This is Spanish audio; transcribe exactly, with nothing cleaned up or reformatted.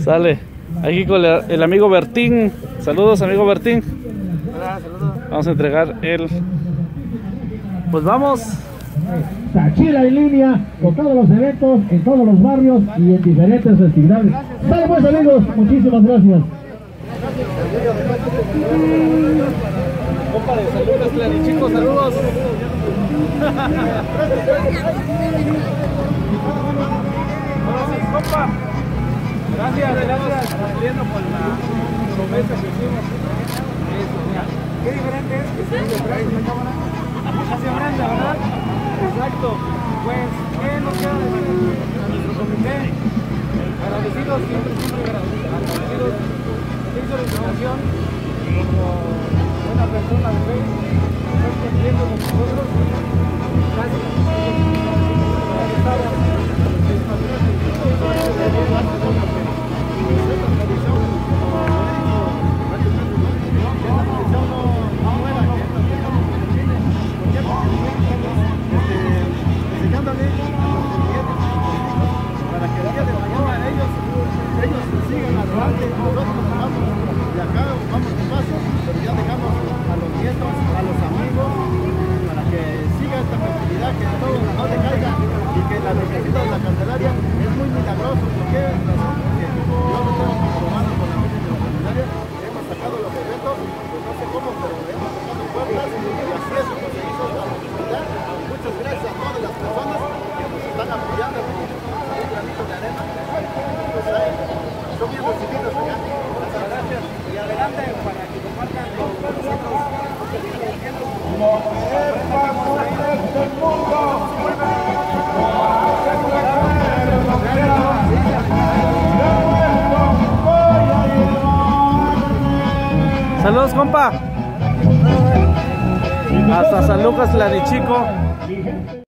Sale. Aquí con el, el amigo Bertín. Saludos, amigo Bertín. Hola, saludos. Vamos a entregar el... Pues vamos. Táchira en línea con todos los eventos en todos los barrios y en diferentes festividades. Sale pues, amigos, muchísimas gracias. Compa de saludos, Clarichico, saludos. Ahora sí, compa. Gracias, gracias. Cumpliendo con la promesa que hicimos. Eso, mira. Qué diferente es que se detrás de la cámara. Hacia grande, ¿verdad? Exacto. Pues, ¿qué nos queda decir a nuestro comité? Agradecidos, siempre, siempre agradecidos. Se hizo la invitación como buena persona de fe. Estás cumpliendo con nosotros. Gracias. Para que el día de mañana ellos, ellos sigan adelante, nosotros vamos de acá, vamos despacio, pero ya dejamos a los nietos, a los amigos, para que siga esta festividad, que todo no decaiga y que la visita de la Candelaria es muy milagroso. ¿Por qué razón? Porque yo lo tengo comprobado con la Virgen de la Candelaria, hemos sacado los eventos, pues no sé cómo, pero hemos sacado puertas y así es como se hizo la festividad. Muchas gracias a todas las personas que nos están apoyando. Un granito de arena, pues ahí, son bien recibidos acá. Muchas gracias. Y adelante para que compartan con nosotros lo que estamos haciendo. Saludos, compa. Hasta San Lucas, Clarichico.